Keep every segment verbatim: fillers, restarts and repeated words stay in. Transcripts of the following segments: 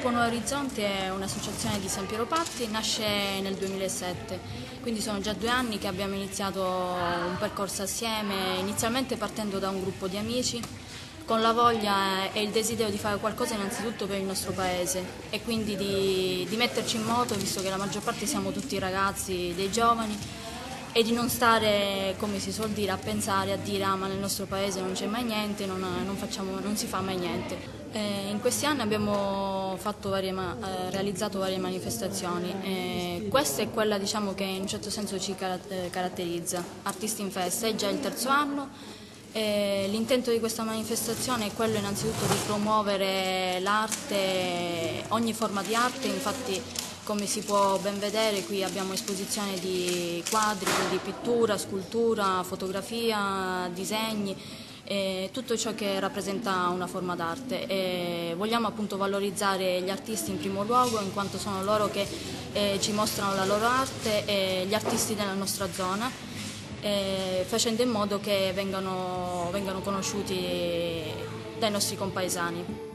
Gruppo Nuovi Orizzonti è un'associazione di San Piero Patti, nasce nel duemilasette, quindi sono già due anni che abbiamo iniziato un percorso assieme, inizialmente partendo da un gruppo di amici, con la voglia e il desiderio di fare qualcosa innanzitutto per il nostro paese e quindi di, di metterci in moto, visto che la maggior parte siamo tutti ragazzi, dei giovani, e di non stare, come si suol dire, a pensare, a dire ah ma nel nostro paese non c'è mai niente, non, non, facciamo, non si fa mai niente. Eh, in questi anni abbiamo fatto varie, eh, realizzato varie manifestazioni, eh, questa è quella, diciamo, che in un certo senso ci caratterizza, Artisti in Festa, è già il terzo anno. Eh, l'intento di questa manifestazione è quello innanzitutto di promuovere l'arte, ogni forma di arte, infatti come si può ben vedere qui abbiamo esposizione di quadri, di pittura, scultura, fotografia, disegni, eh, tutto ciò che rappresenta una forma d'arte. E vogliamo appunto valorizzare gli artisti in primo luogo, in quanto sono loro che eh, ci mostrano la loro arte e gli artisti della nostra zona, eh, facendo in modo che vengano, vengano conosciuti dai nostri compaesani.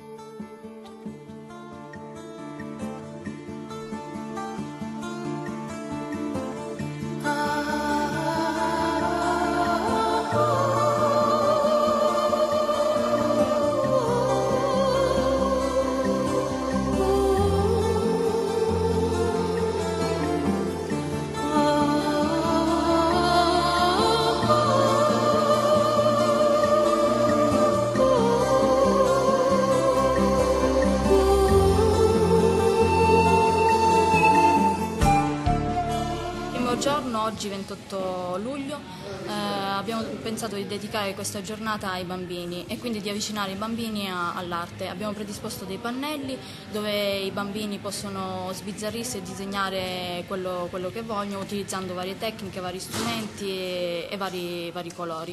Giorno, oggi ventotto luglio, eh, abbiamo pensato di dedicare questa giornata ai bambini e quindi di avvicinare i bambini all'arte. Abbiamo predisposto dei pannelli dove i bambini possono sbizzarrirsi e disegnare quello, quello che vogliono utilizzando varie tecniche, vari strumenti e, e vari, vari colori.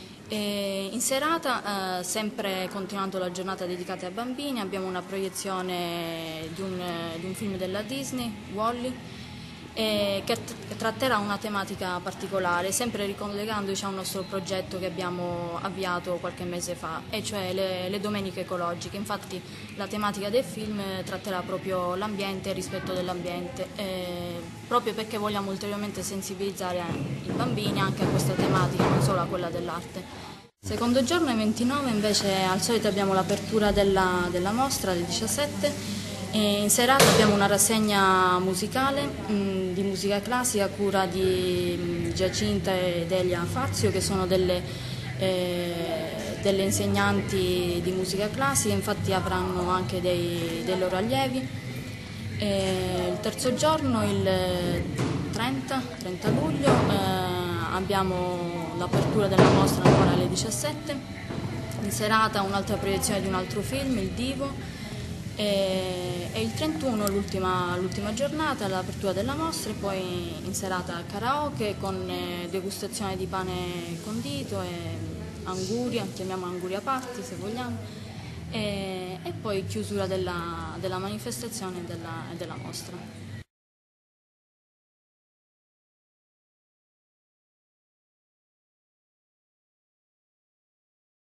E in serata, eh, sempre continuando la giornata dedicata ai bambini, abbiamo una proiezione di un, di un film della Disney, Wall-E, Eh, che tratterà una tematica particolare, sempre ricollegandoci a un nostro progetto che abbiamo avviato qualche mese fa, e cioè le, le domeniche ecologiche. Infatti la tematica del film tratterà proprio l'ambiente e il rispetto dell'ambiente, eh, proprio perché vogliamo ulteriormente sensibilizzare i bambini anche a questa tematica, non solo a quella dell'arte. Secondo giorno, il ventinove, invece al solito abbiamo l'apertura della, della mostra alle diciassette. E in serata abbiamo una rassegna musicale mh, di musica classica a cura di mh, Giacinta ed Elia Fazio, che sono delle, eh, delle insegnanti di musica classica, infatti avranno anche dei, dei loro allievi. E il terzo giorno, il trenta luglio, eh, abbiamo l'apertura della mostra ancora alle diciassette. In serata un'altra proiezione di un altro film, Il Divo. E il trentuno, l'ultima, l'ultima giornata, l'apertura della mostra, e poi in serata karaoke con degustazione di pane condito e anguria, chiamiamo anguria party se vogliamo, e, e poi chiusura della, della manifestazione e della, della mostra.